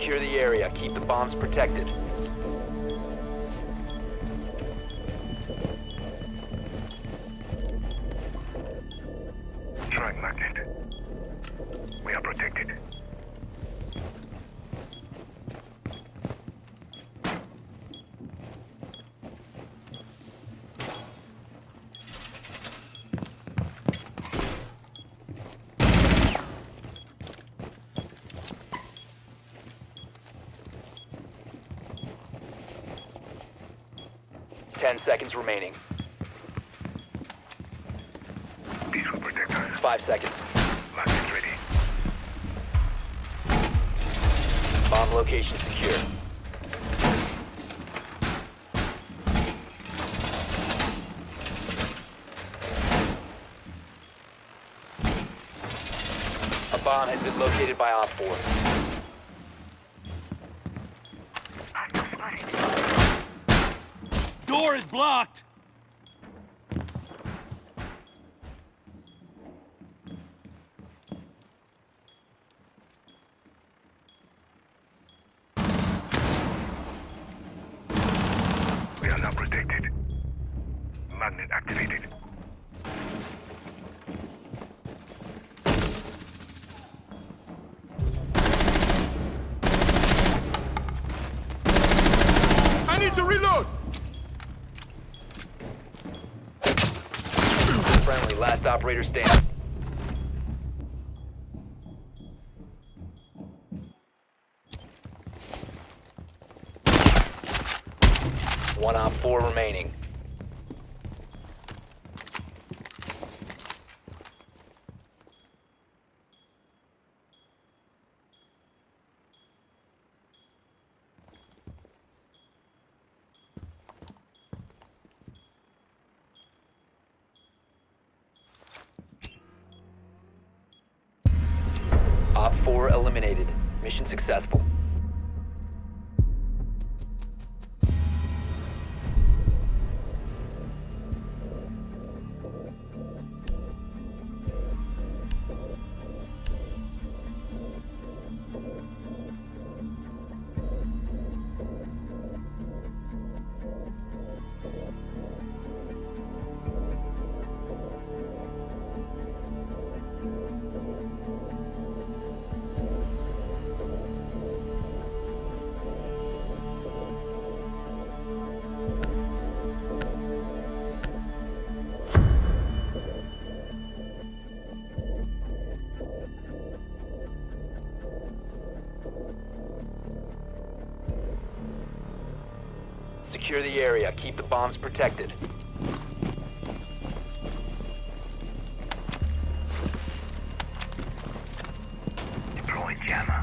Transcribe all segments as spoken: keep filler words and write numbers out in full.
Secure the area. Keep the bombs protected. Throwing magnet. We are protected. Ten seconds remaining. These will protect us. Five seconds. Magnet ready. Bomb location secure. A bomb has been located by Op four. Door is blocked! We are now protected. Magnet activated. I need to reload! Friendly, last operator standing. One Op four remaining. Op four eliminated. Mission successful. Secure the area. Keep the bombs protected. Deploying jammer.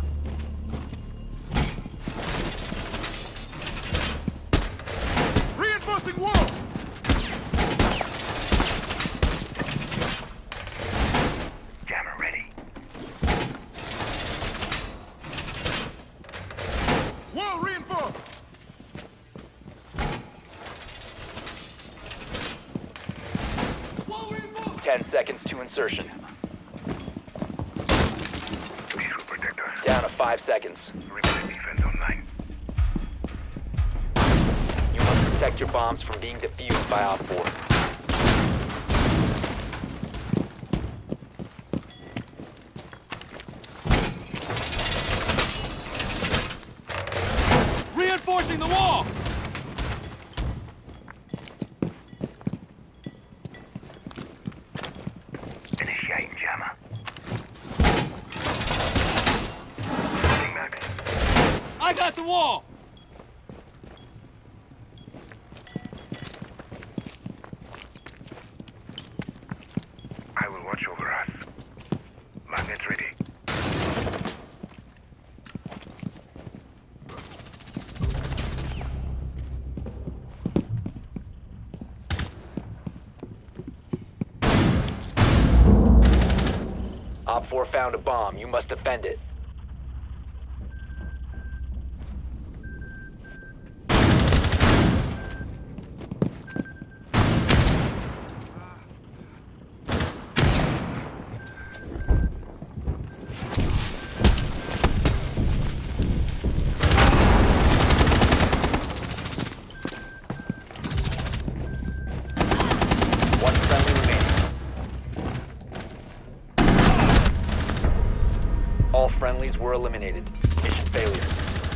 Reinforcing wall! Jammer ready. Wall reinforced! Wall reinforced! Ten seconds to insertion. These will protect us. Down to five seconds. Remaining defense online. You must protect your bombs from being defused by Op four. Reinforcing the wall! Initiating jammer. Sending magnet. I got the wall! I will watch over us. Magnet ready. Op four found a bomb. You must defend it. friendlies were eliminated. Mission failure.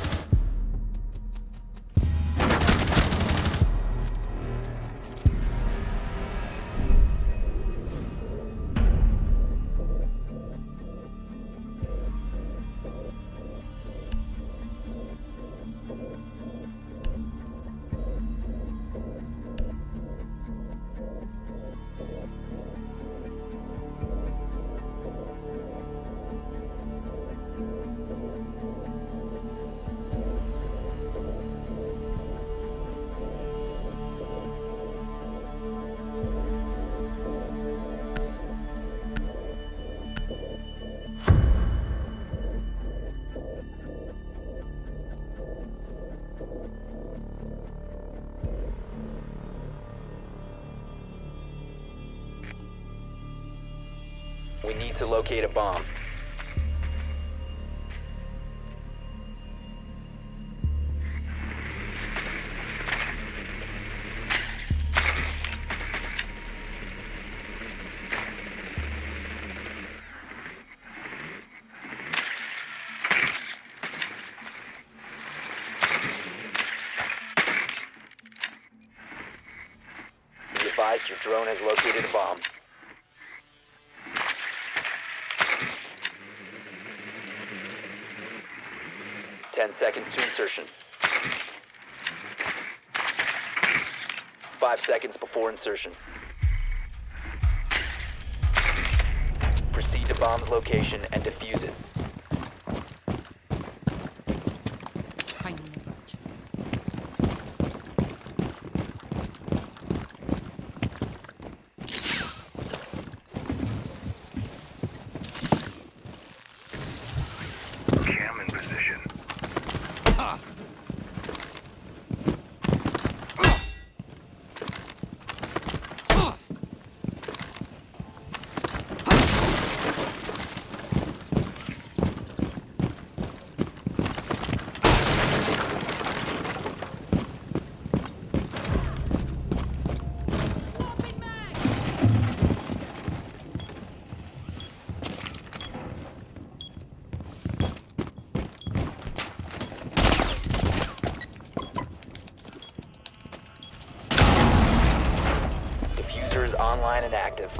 We need to locate a bomb. Be advised your drone has located a bomb. Ten seconds to insertion. Five seconds before insertion. Proceed to bomb's location and defuse it. Cam in position. Diffuser is online and active.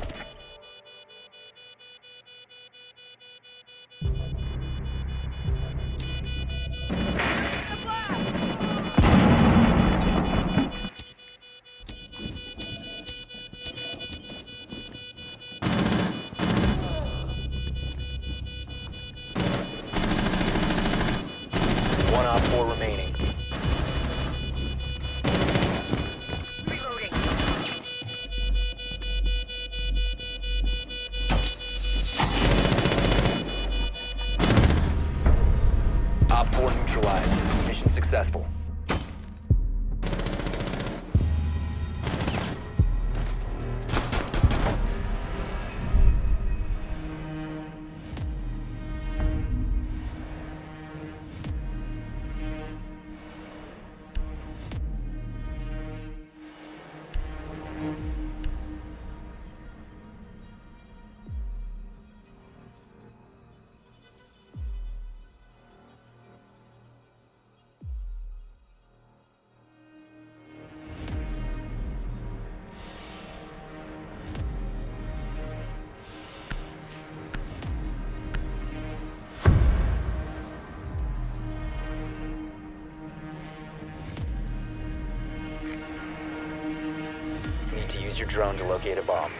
One op four remaining. Op four neutralized. Mission successful. Need to use your drone to locate a bomb.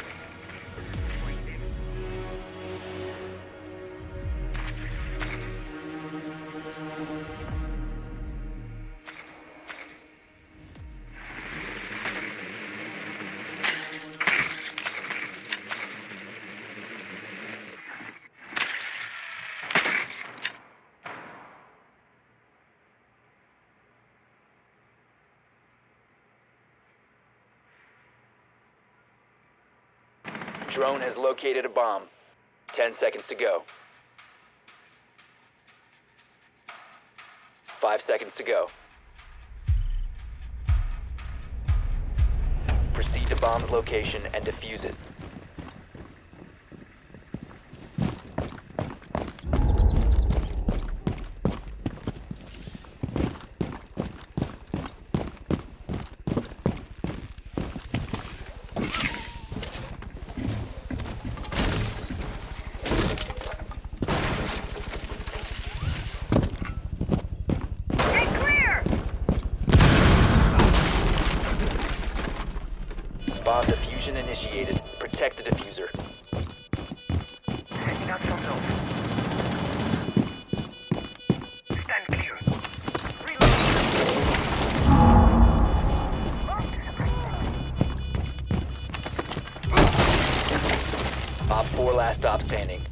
Drone has located a bomb. Ten seconds to go. Five seconds to go. Proceed to bomb's location and defuse it. eliminated. Protect the diffuser. Setting up some zone. Stand clear. Reload. Op four last stop standing.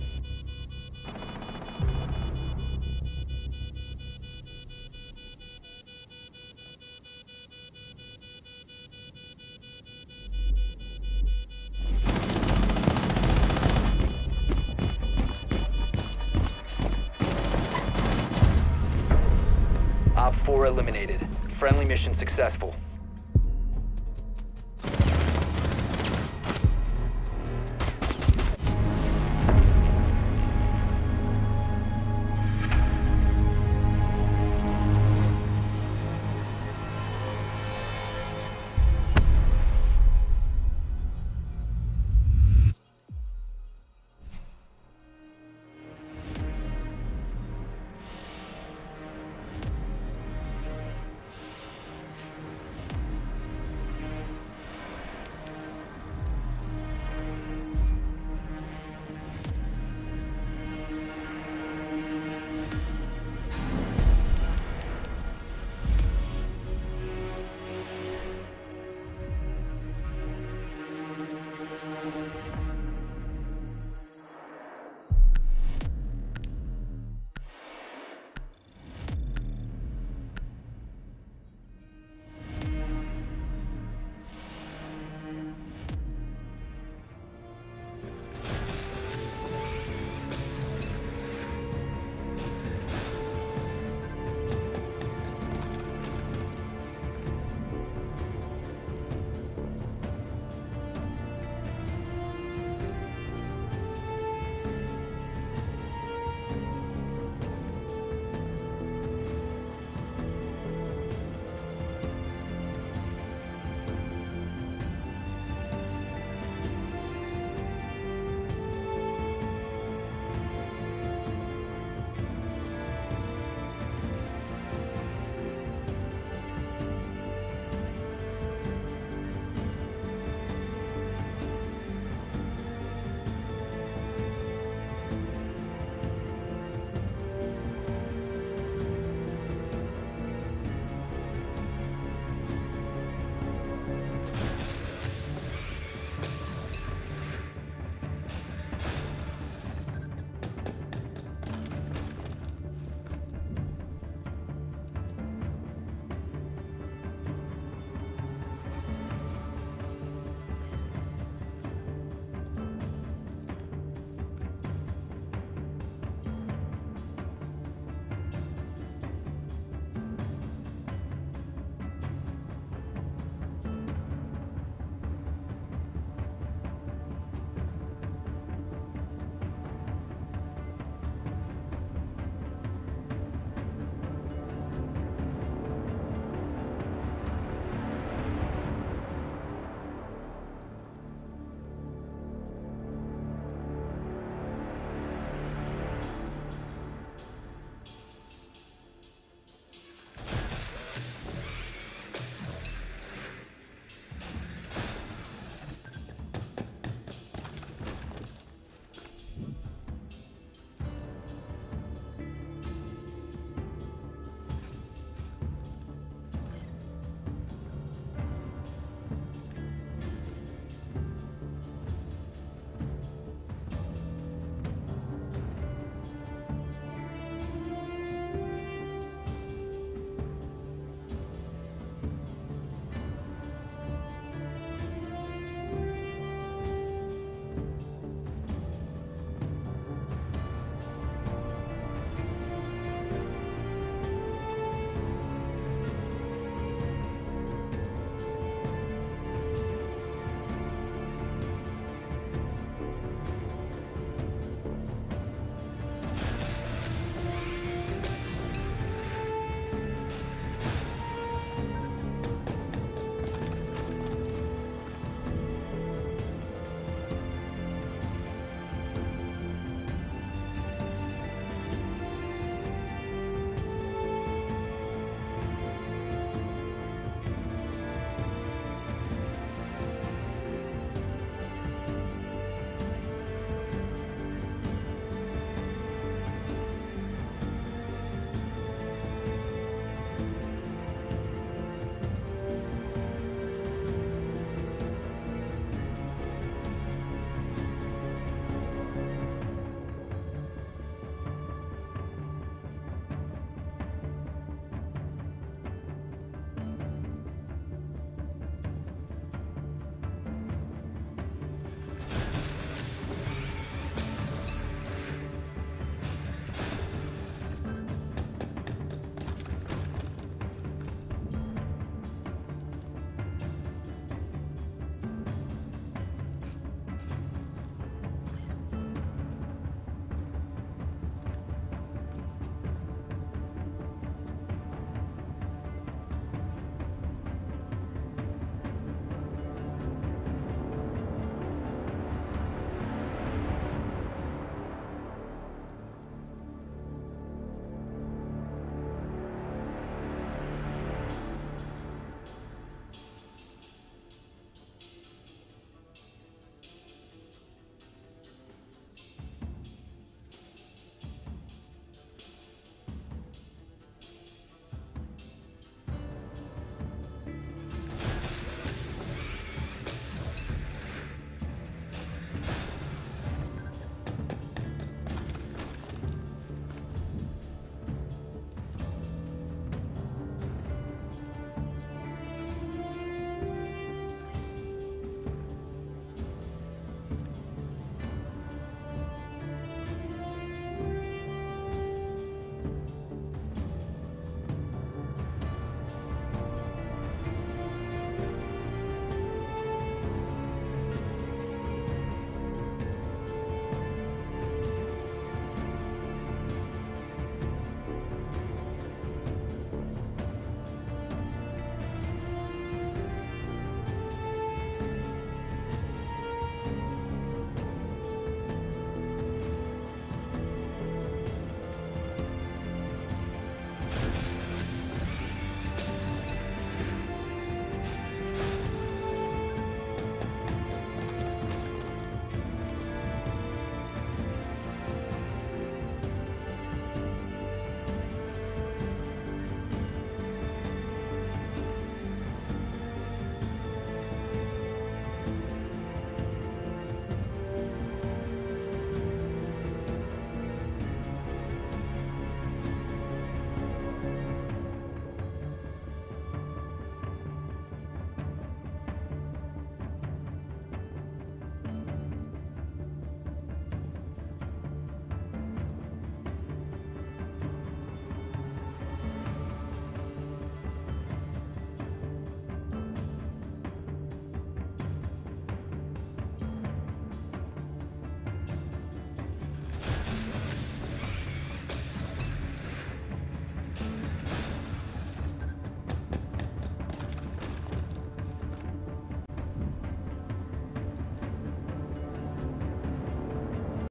Op four eliminated. Friendly mission successful.